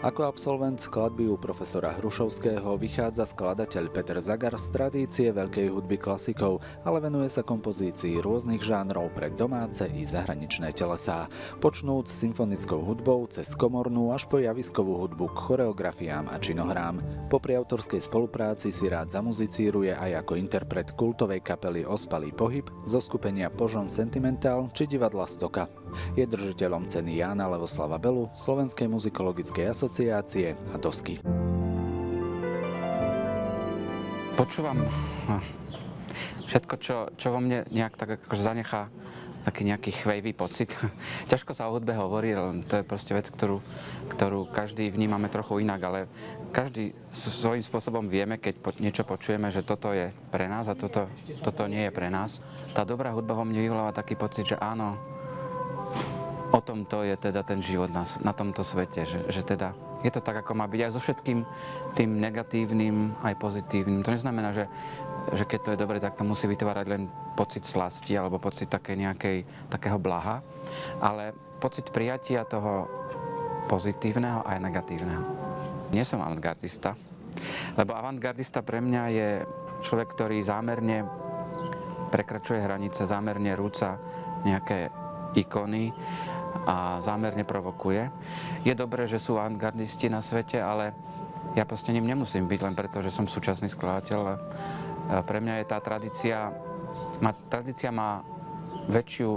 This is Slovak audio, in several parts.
Ako absolvent skladby u profesora Hrušovského vychádza skladateľ Peter Zagar z tradície veľkej hudby klasikov, ale venuje sa kompozícii rôznych žánrov pre domáce i zahraničné telesá. Počnúc symfonickou hudbou cez komornú až po javiskovú hudbu k choreografiám a činohrám. Popri autorskej spolupráci si rád zamuzicíruje aj ako interpret kultovej kapely Ospalý pohyb, zo skupenia Požon Sentimental či divadla Stoka. Je držiteľom ceny Jána Levoslava Belu, Slovenskej muzikologickej asociácie a Dosky. Počúvam všetko, čo vo mne nejak tak akože zanechá taký nejaký chvejvý pocit. Ťažko sa o hudbe hovorí, to je proste vec, ktorú každý vnímame trochu inak, ale každý svojím spôsobom vieme, keď niečo počujeme, že toto je pre nás a toto nie je pre nás. Tá dobrá hudba vo mne vyvoláva taký pocit, že áno, o tomto je teda ten život na tomto svete, že teda je to tak, ako má byť aj so všetkým tým negatívnym, aj pozitívnym. To neznamená, že keď to je dobre, tak to musí vytvárať len pocit slasti alebo pocit takého blaha, ale pocit prijatia toho pozitívneho aj negatívneho. Nie som avantgardista, lebo avantgardista pre mňa je človek, ktorý zámerne prekračuje hranice, zámerne rúca nejaké ikony a zámerne provokuje. Je dobré, že sú avantgardisti na svete, ale ja proste ním nemusím byť len preto, že som súčasný skladateľ. Pre mňa je tá tradícia má väčšiu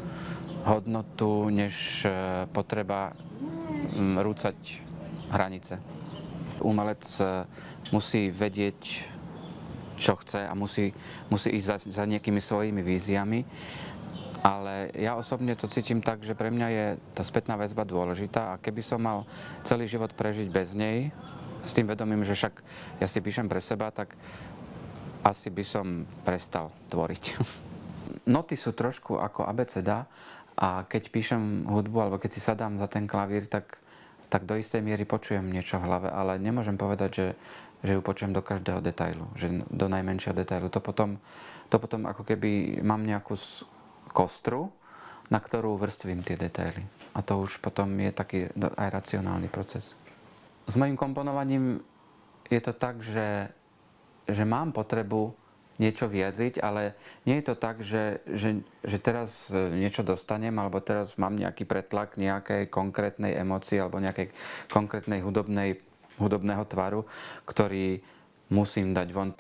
hodnotu, než potreba rúcať hranice. Umelec musí vedieť, čo chce a musí ísť za nejakými svojimi víziami. Ale ja osobne to cítim tak, že pre mňa je tá spätná väzba dôležitá a keby som mal celý život prežiť bez nej, s tým vedomím, že však ja si píšem pre seba, tak asi by som prestal tvoriť. Noty sú trošku ako abeceda a keď píšem hudbu alebo keď si sadám za ten klavír, tak do istej miery počujem niečo v hlave, ale nemôžem povedať, že ju počujem do každého detailu, že do najmenšieho detailu. To potom ako keby mám nejakú kostru, na ktorú vrstvím tie detaily. A to už potom je taký aj racionálny proces. S mojím komponovaním je to tak, že mám potrebu niečo vyjadriť, ale nie je to tak, že teraz niečo dostanem, alebo teraz mám nejaký pretlak nejakej konkrétnej emócie alebo nejakej konkrétnej hudobného tvaru, ktorý musím dať von.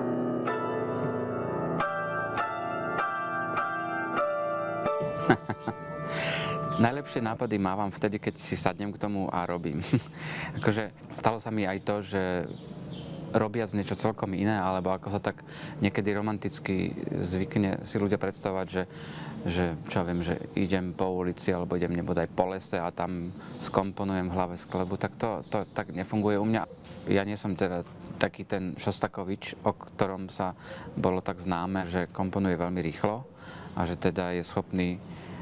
Najlepšie nápady mávam vtedy, keď si sadnem k tomu a robím. Akože stalo sa mi aj to, že robiac niečo celkom iné, alebo ako sa tak niekedy romanticky zvykne si ľudia predstavovať, že čo ja viem, že idem po ulici alebo idem nebodaj po lese a tam skomponujem v hlave skladbu, tak to tak nefunguje u mňa. Ja nie som teda taký ten Šostakovič, o ktorom sa bolo tak známe, že komponuje veľmi rýchlo a že teda je schopný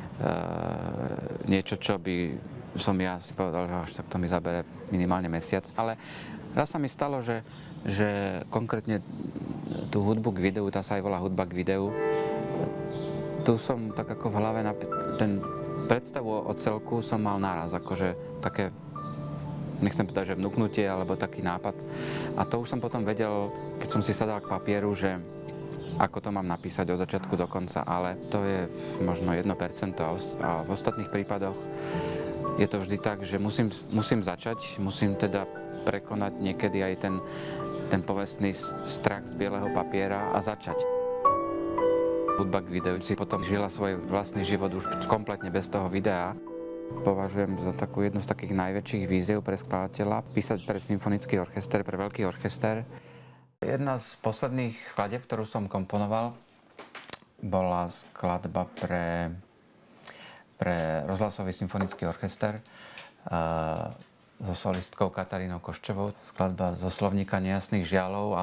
niečo, čo by som ja si povedal, že až tak to mi zabere minimálne mesiac. Ale raz sa mi stalo, že konkrétne tú hudbu k videu, tá sa aj volá hudba k videu, tu som tak ako v hlave ten predstavu o celku som mal naraz, akože také, nechcem povedať, že vnúknutie, alebo taký nápad. A to už som potom vedel, keď som si sadal k papieru, že ako to mám napísať od začiatku do konca, ale to je možno 1% a v ostatných prípadoch je to vždy tak, že musím začať, musím teda prekonať niekedy aj ten povestný strach z bieleho papiera a začať. Hudba k videu si potom žila svoj vlastný život už kompletne bez toho videa. Považujem za takú jednu z takých najväčších víziev pre skladateľa písať pre symfonický orchester, pre veľký orchester. Jedna z posledných skladieb, ktorú som komponoval, bola skladba pre rozhlasový symfonický orchester so solistkou Katarínou Koščovou. Skladba zo slovníka Nejasných žiaľov a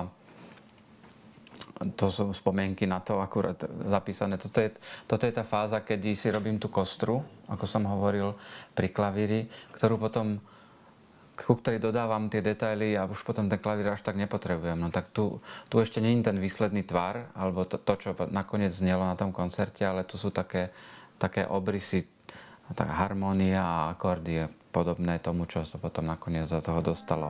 to sú spomienky na to akurát zapísané. Toto je tá fáza, kedy si robím tú kostru, ako som hovoril, pri klavíri, ku ktorej dodávam tie detaily a už potom ten klavír až tak nepotrebujem. No tak tu ešte nie je ten výsledný tvar, alebo to, čo nakoniec znelo na tom koncerte, ale tu sú také obrysy, tak harmónia a akordy. podobné tomu, čo sa potom nakoniec do toho dostalo.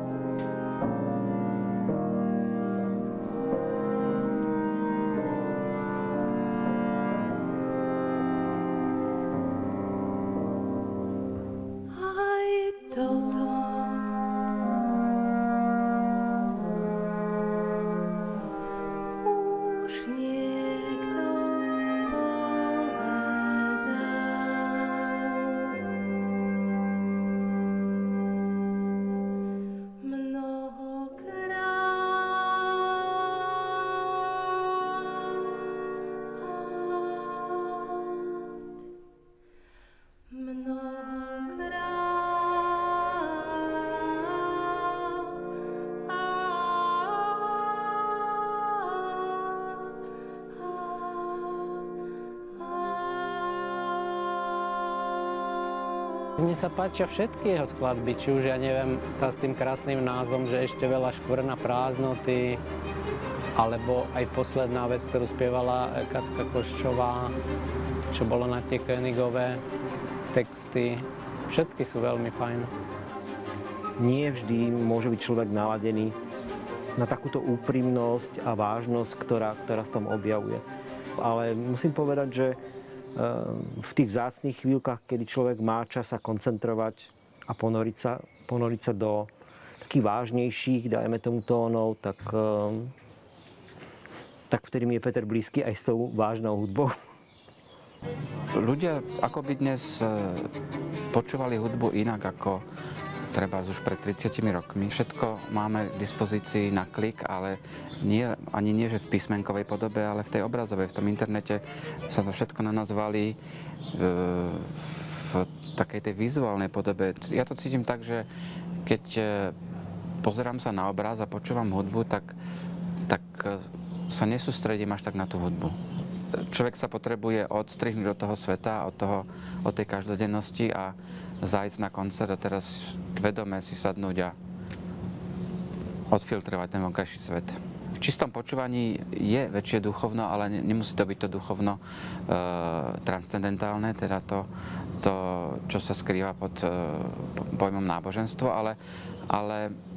Mne sa páčia všetky jeho skladby, či už, ja neviem, tá s tým krásnym názvom, že ešte veľa škvrna prázdnoty, alebo aj posledná vec, ktorú spievala Katka Koščová, čo bolo na tie Königové texty. Všetky sú veľmi fajn. Nie vždy môže byť človek naladený na takúto úprimnosť a vážnosť, ktorá sa tam objavuje. Ale musím povedať, že v tých vzácnych chvíľkach, kedy človek má čas sa koncentrovať a ponoriť sa do takých vážnejších, dajme tomu tónov, tak vtedy mi je Peter blízky aj s tou vážnou hudbou. Ľudia akoby dnes počúvali hudbu inak ako treba už pred 30 rokmi. Všetko máme k dispozícii na klik, ale ani nie, že v písmenkovej podobe, ale v tej obrazovej, v tom internete sa to všetko na nás valí v takej tej vizuálnej podobe. Ja to cítim tak, že keď pozerám sa na obraz a počúvam hudbu, tak sa nesústredím až tak na tú hudbu. Človek sa potrebuje odstrihnúť od toho sveta, od tej každodennosti a zájsť na koncert a teraz vedome si sadnúť a odfiltrovať ten vonkajší svet. V čistom počúvaní je väčšie duchovno, ale nemusí to byť to duchovno transcendentálne, teda to, čo sa skrýva pod pojmom náboženstvo, ale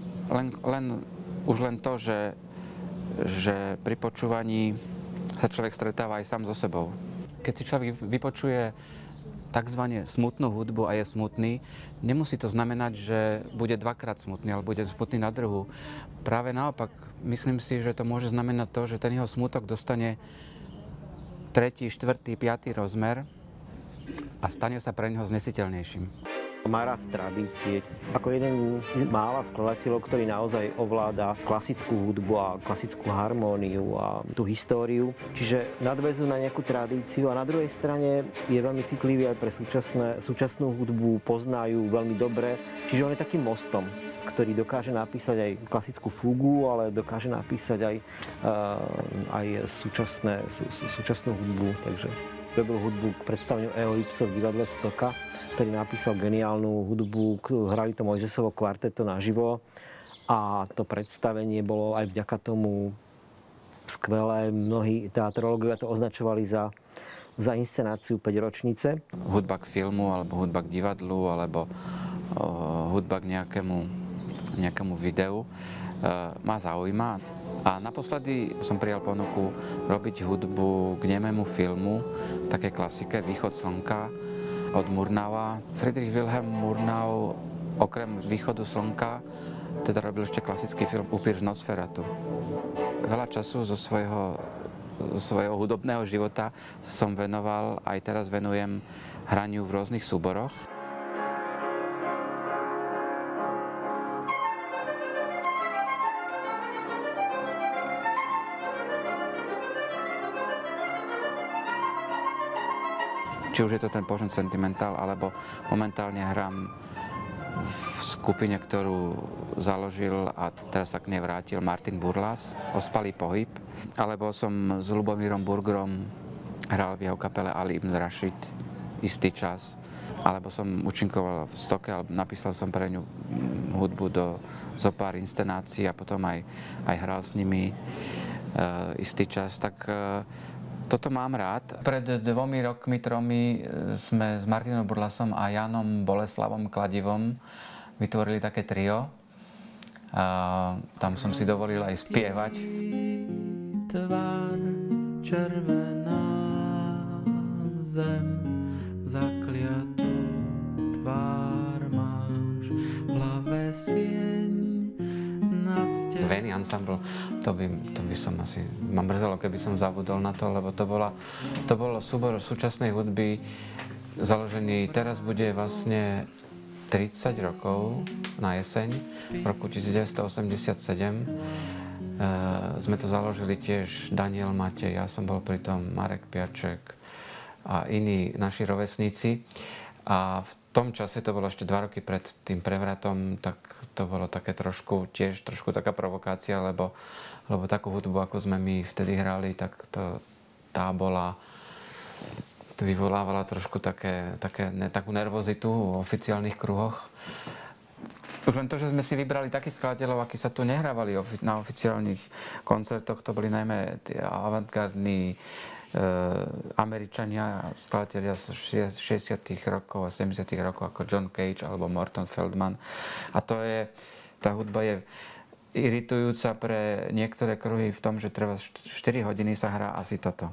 už len to, že pri počúvaní sa človek stretáva aj sám so sebou. Keď si človek vypočuje takzvané smutnú hudbu a je smutný, nemusí to znamenať, že bude dvakrát smutný, alebo bude smutný na druhu. Práve naopak, myslím si, že to môže znamenať to, že ten jeho smutok dostane 3., 4., 5. rozmer a stane sa pre neho znesiteľnejším. Má rád tradície. Ako jeden z mála skladateľov, ktorý naozaj ovláda klasickú hudbu a klasickú harmóniu a tú históriu. Čiže nadväzujú na nejakú tradíciu a na druhej strane je veľmi citlivý aj pre súčasnú hudbu, poznajú veľmi dobre. Čiže on je takým mostom, ktorý dokáže napísať aj klasickú fugu, ale dokáže napísať aj súčasnú hudbu. Takže robil hudbu k predstaveniu E.O. Ipso v divadle Stoka, ktorý napísal geniálnu hudbu, hrali to Mojzesovo kvarteto naživo a to predstavenie bolo aj vďaka tomu skvelé. Mnohí teatrológovia to označovali za inscenáciu 5-ročnice. Hudba k filmu, alebo hudba k divadlu, alebo hudba k nejakému videu ma zaujíma. A naposledy som prijal ponuku robiť hudbu k nemému filmu, také klasike Východ slnka od Murnaua. Friedrich Wilhelm Murnau okrem Východu slnka teda robil ešte klasický film Upír z Nosferatu. Veľa času zo svojho hudobného života som venoval, aj teraz venujem hraniu v rôznych súboroch. Či už je to ten Požen Sentimentál, alebo momentálne hrám v skupine, ktorú založil a teraz sa k nej vrátil Martin Burlas, Ospalý pohyb. Alebo som s Ľubomírom Burgerom hral v jeho kapele Ali ibn Rashid istý čas. Alebo som účinkoval v Stoke, alebo napísal som pre ňu hudbu do zopár inscenácií a potom aj hral s nimi istý čas. Tak Toto mám rád. Pred 2 rokmi, 3 sme s Martinom Burlasom a Janom Boleslavom Kladivom vytvorili také trio. A tam som si dovolil aj spievať. Tvár červená zem, zakliatú tvár máš, v hlave sieň na stene. Veny ensemble, to by som asi, ma mrzelo, keby som zabudol na to, lebo to bolo súbor súčasnej hudby založený, teraz bude vlastne 30 rokov na jeseň, v roku 1987. Sme to založili tiež Daniel Matej, ja som bol pri tom, Marek Piaček a iní naši rovesníci. A v tom čase, to bolo ešte 2 roky pred tým prevratom, tak to bolo také trošku taká provokácia, lebo takú hudbu, ako sme my vtedy hrali, tak tá vyvolávala trošku takú nervozitu v oficiálnych kruhoch. Už len to, že sme si vybrali takých skladateľov, akí sa tu nehrávali na oficiálnych koncertoch, to boli najmä tí avantgardní Američania, skladatelia z 60. rokov a 70. rokov ako John Cage alebo Morton Feldman. A tá hudba je iritujúca pre niektoré kruhy v tom, že treba 4 hodiny sa hrá asi toto.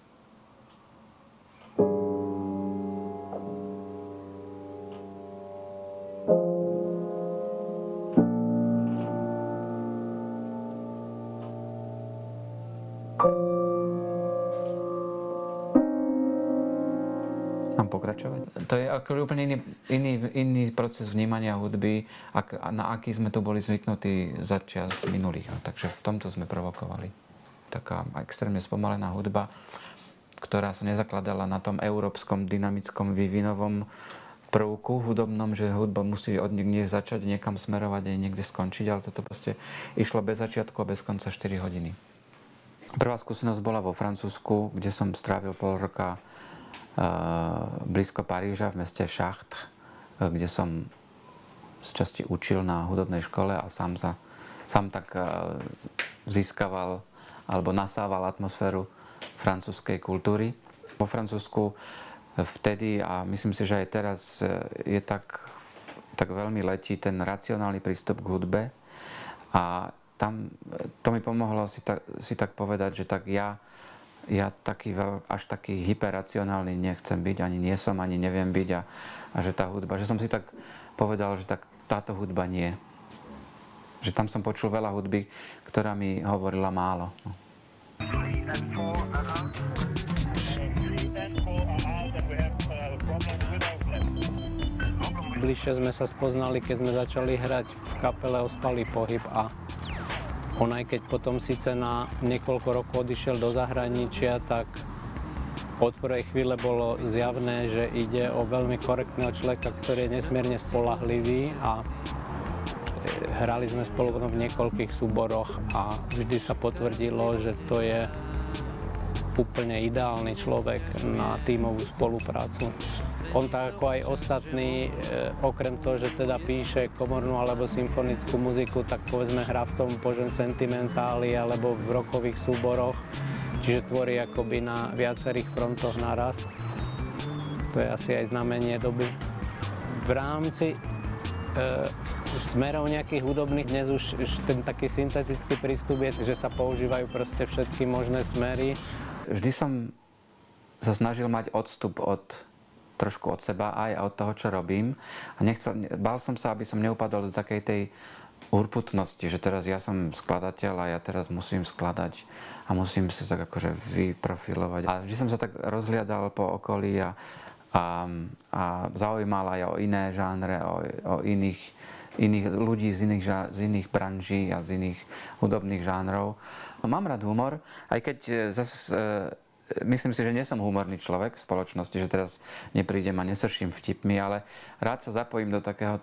Pokračovať. To je ako úplne iný proces vnímania hudby, na aký sme tu boli zvyknutí za čas minulých. Takže v tomto sme provokovali. Taká extrémne spomalená hudba, ktorá sa nezakladala na tom európskom dynamickom vývinovom prvku hudobnom, že hudba musí od niekde začať, niekam smerovať a niekde skončiť, ale toto proste išlo bez začiatku a bez konca 4 hodiny. Prvá skúsenosť bola vo Francúzsku, kde som strávil pol roka blízko Paríža v meste Chartres, kde som z časti učil na hudobnej škole a sám tak získaval alebo nasával atmosféru francúzskej kultúry. Vo Francúzsku vtedy a myslím si, že aj teraz je tak veľmi letí ten racionálny prístup k hudbe a tam to mi pomohlo si tak povedať, že tak ja až taký hyperracionálny nechcem byť, ani nie som, ani neviem byť a že tá hudba, že som si tak povedal, že táto hudba nie. Že tam som počul veľa hudby, ktorá mi hovorila málo. Bližšie sme sa spoznali, keď sme začali hrať v kapele Ospalý pohyb a on aj keď potom síce na niekoľko rokov odišiel do zahraničia, tak od prvej chvíle bolo zjavné, že ide o veľmi korektného človeka, ktorý je nesmierne spoľahlivý a hrali sme spolu v niekoľkých súboroch a vždy sa potvrdilo, že to je úplne ideálny človek na tímovú spoluprácu. On tak ako aj ostatní, okrem toho, že teda píše komornú alebo symfonickú muziku, tak povedzme hrá v tom Požen sentimentáli alebo v rockových súboroch, čiže tvorí akoby na viacerých frontoch naraz. To je asi aj znamenie doby. V rámci smerov nejakých hudobných dnes už ten taký syntetický prístup je, že sa používajú proste všetky možné smery. Vždy som sa snažil mať odstup trošku od seba aj od toho, čo robím. A bál som sa, aby som neupadol do takej tej urputnosti, že teraz ja som skladateľ a ja teraz musím skladať a musím si tak akože vyprofilovať. A vždy som sa tak rozhliadal po okolí a zaujímal aj o iné žánre, o iných ľudí z iných branží a z iných hudobných žánrov. Mám rád humor, aj keď myslím si, že nie som humorný človek v spoločnosti, že teraz neprídem a nesrším vtipmi, ale rád sa zapojím do takého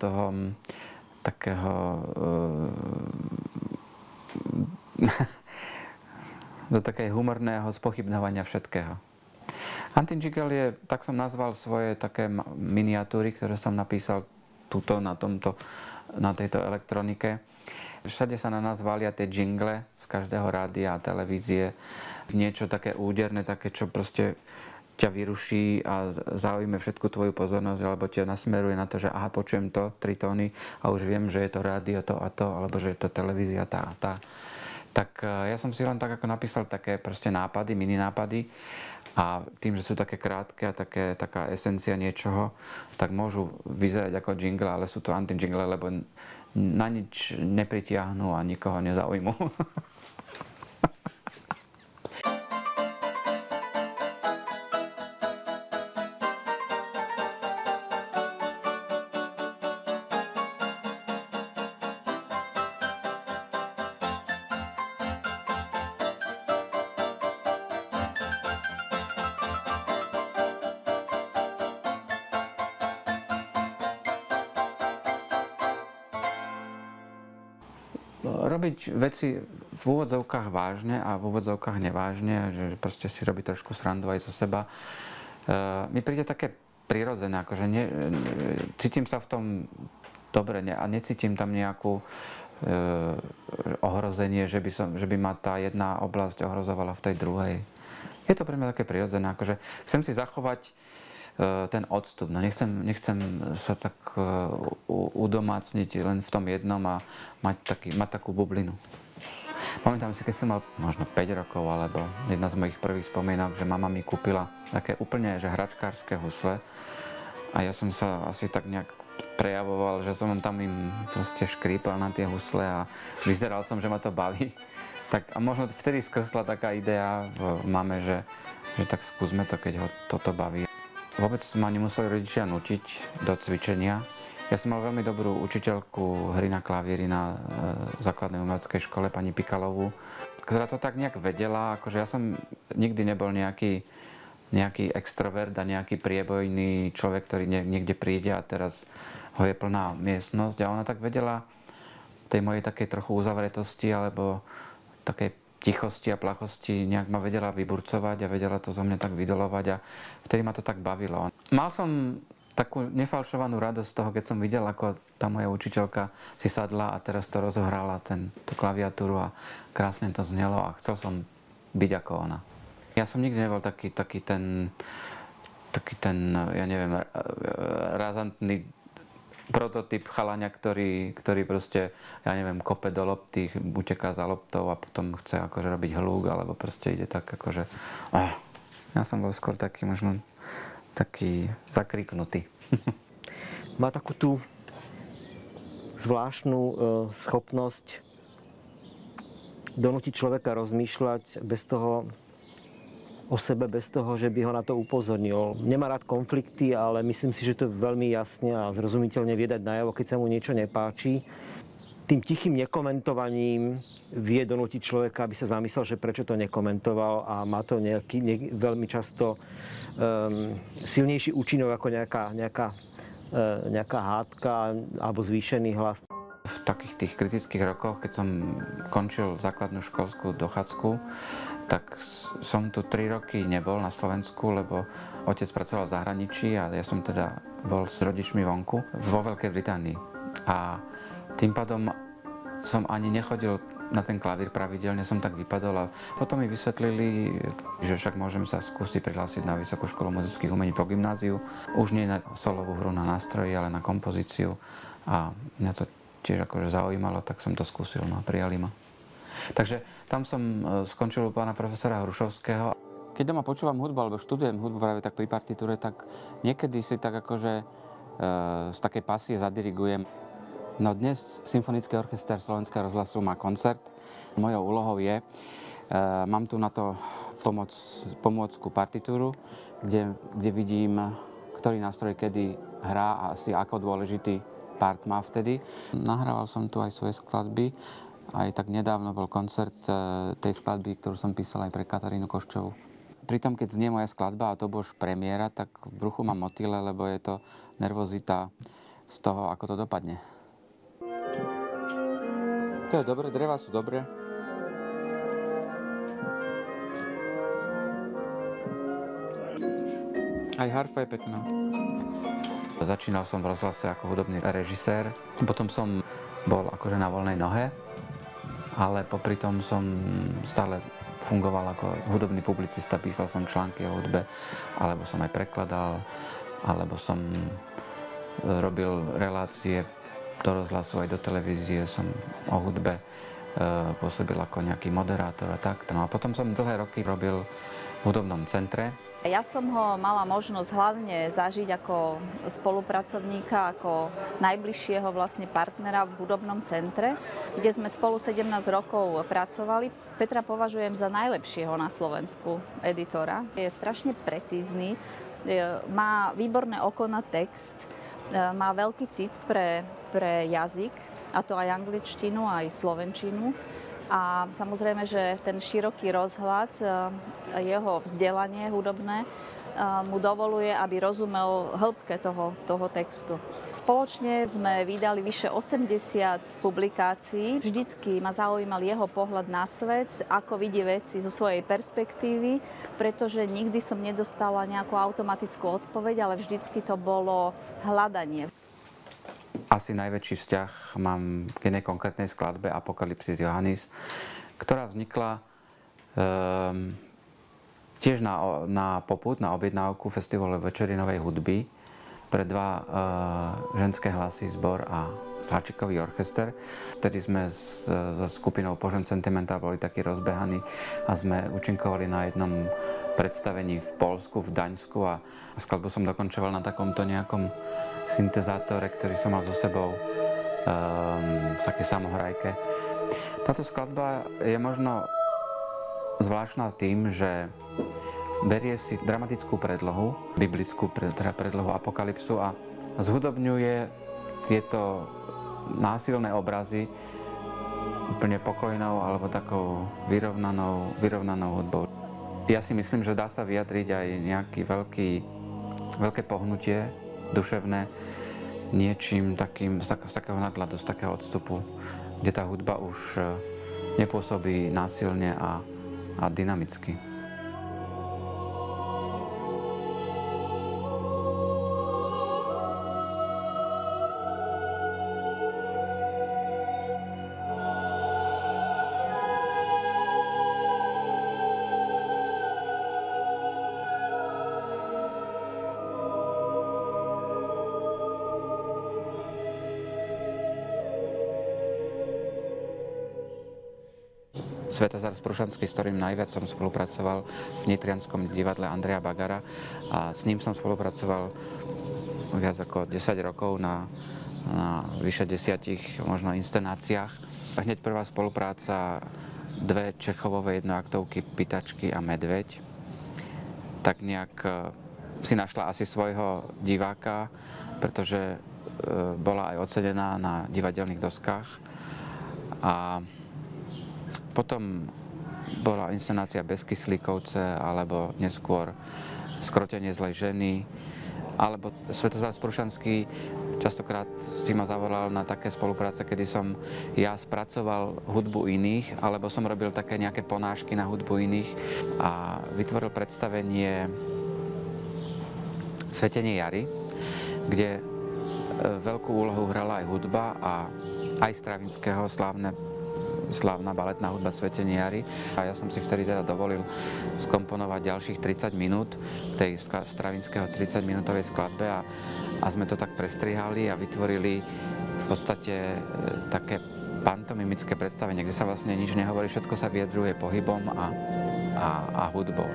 do takého humorného spochybňovania všetkého. Antinjigel je, tak som nazval svoje také miniatúry, ktoré som napísal na tejto elektronike. Všade sa na nás valia tie jingle z každého rádia a televízie. Niečo také úderné, také, čo proste ťa vyruší a zaujíme všetku tvoju pozornosť, alebo ťa nasmeruje na to, že aha, počujem to, 3 tóny a už viem, že je to rádio to a to, alebo že je to televízia tá a tá. Tak ja som si len tak ako napísal také proste nápady, mini nápady a tým, že sú také krátke a taká esencia niečoho, tak môžu vyzerať ako jingle, ale sú to anti-jingle, lebo na nič nepritiahnu a nikoho nezaujmú. Robiť veci v úvodzovkách vážne a v úvodzovkách nevážne, že proste si robiť trošku srandu aj zo seba, mi príde také prirodzené, akože cítim sa v tom dobre a necítim tam nejakú ohrozenie, že by ma tá jedna oblasť ohrozovala v tej druhej. Je to pre mňa také prirodzené, akože chcem si zachovať ten odstup. No nechcem sa tak udomácniť len v tom jednom a mať takú bublinu. Pamätám si, keď som mal možno 5 rokov, alebo jedna z mojich prvých spomienok, že mama mi kúpila také úplne že hračkárske husle a ja som sa asi tak nejak prejavoval, že som tam im proste škrípal na tie husle a vyzeral som, že ma to baví. Tak a možno vtedy skrsla taká idea v mame, že tak skúsme to, keď ho toto baví. Vôbec ma nemuseli rodičia nutiť do cvičenia. Ja som mal veľmi dobrú učiteľku hry na klavíri na základnej umeleckej škole, pani Pikalovú, ktorá to tak nejak vedela, akože ja som nikdy nebol nejaký extrovert a nejaký priebojný človek, ktorý niekde príde a teraz ho je plná miestnosť a ona tak vedela tej mojej takej trochu uzavretosti alebo takej tichosti a plachosti nejak ma vedela vyburcovať a vedela to zo mňa tak vydolovať a vtedy ma to tak bavilo. Mal som takú nefalšovanú radosť z toho, keď som videl, ako tá moja učiteľka si sadla a teraz to rozohrala, tú klaviatúru a krásne to znelo a chcel som byť ako ona. Ja som nikdy nebol taký ten, ja neviem, razantný prototyp chalania, ktorý proste, ja neviem, kope do lopty, uteká za loptou a potom chce akože robiť hlúk, alebo proste ide tak akože... Ja som bol skôr taký možno taký zakriknutý. Má takú tú zvláštnu schopnosť donútiť človeka rozmýšľať bez toho o sebe, bez toho, že by ho na to upozornil. Nemá rád konflikty, ale myslím si, že to veľmi jasne a zrozumiteľne vie dať najavo, keď sa mu niečo nepáči. Tým tichým nekomentovaním vie donútiť človeka, aby sa zamyslel, že prečo to nekomentoval a má to veľmi často silnejší účinok ako nejaká hádka alebo zvýšený hlas. V takých tých kritických rokoch, keď som končil základnú školskú dochádzku, tak som tu 3 roky nebol na Slovensku, lebo otec pracoval v zahraničí a ja som teda bol s rodičmi vonku vo Veľkej Británii. A tým pádom som ani nechodil na ten klavír pravidelne, som tak vypadol a potom mi vysvetlili, že však môžem sa skúsiť prihlásiť na Vysokú školu muzických umení po gymnáziu. Už nie na solovú hru na nástroji, ale na kompozíciu. A mňa to tiež akože zaujímalo, tak som to skúsil, no a prijali ma. Takže tam som skončil u pána profesora Hrušovského. Keď doma počúvam hudbu alebo študujem hudbu práve tak pri partitúre, tak niekedy si tak akože z takej pasie zadirigujem. No dnes Symfonický orchester Slovenského rozhlasu má koncert. Mojou úlohou je, mám tu na to pomôcku partitúru, kde vidím, ktorý nástroj kedy hrá a asi ako dôležitý part má vtedy. Nahrával som tu aj svoje skladby. Aj tak nedávno bol koncert tej skladby, ktorú som písal aj pre Katarínu Koščovú. Pritom, keď znie moja skladba a to bož premiéra, tak v bruchu mám motýle, lebo je to nervozita z toho, ako to dopadne. To je dobre, dreva sú dobre. Aj harfa je pekná. Začínal som v rozhlase ako hudobný režisér. Potom som bol akože na voľnej nohe, ale popri tom som stále fungoval ako hudobný publicista, písal som články o hudbe, alebo som aj prekladal, alebo som robil relácie do rozhlasu aj do televízie, som o hudbe pôsobil ako nejaký moderátor a tak. No a potom som dlhé roky robil v hudobnom centre. Ja som ho mala možnosť hlavne zažiť ako spolupracovníka, ako najbližšieho vlastne partnera v hudobnom centre, kde sme spolu 17 rokov pracovali. Petra považujem za najlepšieho na Slovensku editora. Je strašne precízny, má výborné oko na text, má veľký cit pre jazyk, a to aj angličtinu, aj slovenčinu. A samozrejme, že ten široký rozhľad, jeho vzdelanie hudobné mu dovoluje, aby rozumel hĺbke toho textu. Spoločne sme vydali vyše 80 publikácií. Vždycky ma zaujímal jeho pohľad na svet, ako vidí veci zo svojej perspektívy, pretože nikdy som nedostala nejakú automatickú odpoveď, ale vždycky to bolo hľadanie. Asi najväčší vzťah mám k jednej konkrétnej skladbe Apokalypsis Johannis, ktorá vznikla tiež na popud, na objednávku Festivalu večerinovej hudby pre dva ženské hlasy, zbor a sláčikový orchester. Vtedy sme so skupinou Požen Sentimental boli takí rozbehaní a sme účinkovali na jednom predstavení v Poľsku, v Daňsku a skladbu som dokončoval na takomto nejakom syntezátore, ktorý som mal so sebou v takej samohrajke. Táto skladba je možno zvláštna tým, že berie si dramatickú predlohu, biblickú predlohu Apokalypsu a zhudobňuje tieto násilné obrazy úplne pokojnou alebo takou vyrovnanou hudbou. Ja si myslím, že dá sa vyjadriť aj nejaké veľké pohnutie duševné niečím takým, z takého nadhľadu, z takého odstupu, kde tá hudba už nepôsobí násilne a dynamicky. Svetozar Sprušanský, s ktorým najviac som spolupracoval v Nitrianskom divadle Andreja Bagara a s ním som spolupracoval viac ako 10 rokov na vyše 10 možno inscenáciách. Hneď prvá spolupráca, dve Čechovové jednoaktovky Pitačky a Medveď. Tak nejak si našla asi svojho diváka, pretože bola aj ocenená na divadelných doskách. A potom bola inscenácia Bezkyslíkovce, alebo neskôr Skrotenie zlej ženy, alebo Svetozar Sprušanský častokrát si ma zavolal na také spolupráce, kedy som ja spracoval hudbu iných, alebo som robil také nejaké ponášky na hudbu iných a vytvoril predstavenie Svetenie jary, kde veľkú úlohu hrala aj hudba a aj Stravinského slávna baletná hudba Svetenie jary. A ja som si vtedy teda dovolil skomponovať ďalších 30 minút v tej Stravinského 30-minútovej skladbe a sme to tak prestrihali a vytvorili v podstate také pantomimické predstavenie, kde sa vlastne nič nehovorí, všetko sa vyjadruje pohybom a hudbou.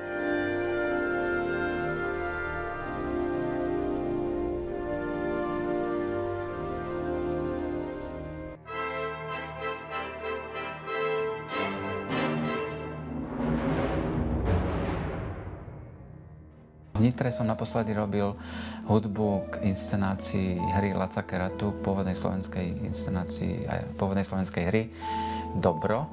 V Nitre som naposledy robil hudbu k inscenácii hry Laca Keratu, pôvodnej slovenskej hry Dobro.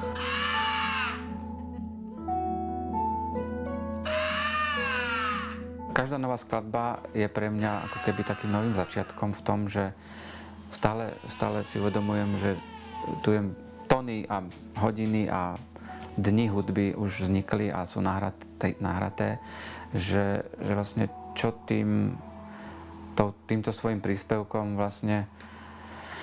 Každá nová skladba je pre mňa ako keby takým novým začiatkom v tom, že stále si uvedomujem, že tu je tony a hodiny a dni hudby už vznikli a sú nahraté, že vlastne čo týmto svojim príspevkom vlastne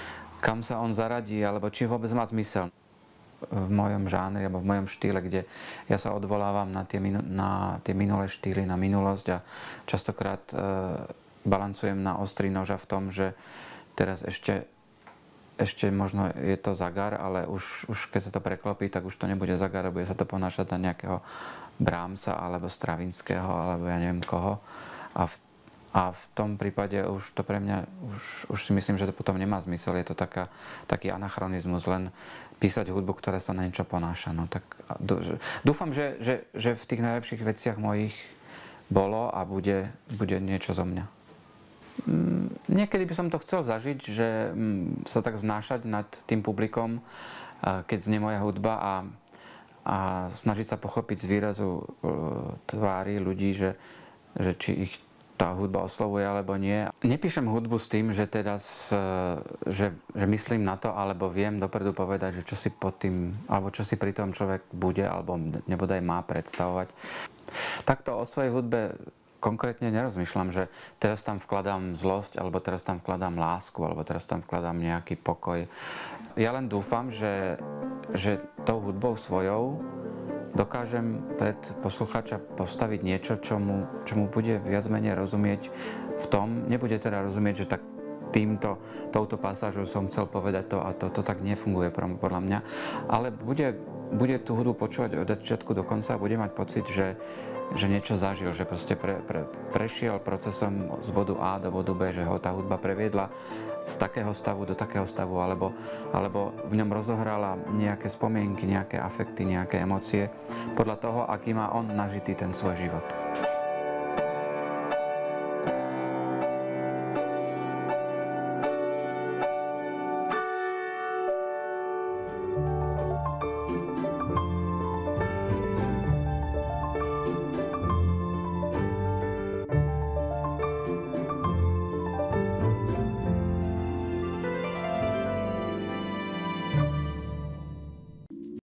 kam sa on zaradí, alebo či vôbec má zmysel v mojom žánri alebo v mojom štýle, kde ja sa odvolávam na tie minulé štýly, na minulosť a častokrát balancujem na ostrý noža v tom, že teraz ešte možno je to Zagar, ale už keď sa to preklopí, tak už to nebude Zagar, bude sa to ponášať na nejakého Brahmsa alebo Stravinského alebo ja neviem koho. A v tom prípade už to pre mňa, už si myslím, že to potom nemá zmysel. Je to taký anachronizmus, len písať hudbu, ktorá sa na niečo ponáša. No, tak dúfam, že v tých najlepších veciach mojich bolo a bude niečo zo mňa. Niekedy by som to chcel zažiť, že sa tak znášať nad tým publikom, keď znie moja hudba a snažiť sa pochopiť z výrazu tvári ľudí, že či ich tá hudba oslovuje alebo nie. Nepíšem hudbu s tým, že že myslím na to, alebo viem dopredu povedať, že čo si pod tým, alebo čo si pri tom človek bude, alebo nebodaj má predstavovať. Takto o svojej hudbe konkrétne nerozmýšľam, že teraz tam vkladám zlosť, alebo teraz tam vkladám lásku, alebo teraz tam vkladám nejaký pokoj. Ja len dúfam, že tou hudbou svojou dokážem pred poslucháča postaviť niečo, čo mu bude viac menej rozumieť v tom. Nebude teda rozumieť, že tak touto pasážou som chcel povedať to a to tak nefunguje podľa mňa, ale bude tú hudbu počúvať od začiatku do konca a bude mať pocit, že niečo zažil, že proste prešiel procesom z bodu A do bodu B, že ho tá hudba previedla z takého stavu do takého stavu, alebo v ňom rozohrala nejaké spomienky, nejaké afekty, nejaké emócie podľa toho, aký má on nažitý ten svoj život.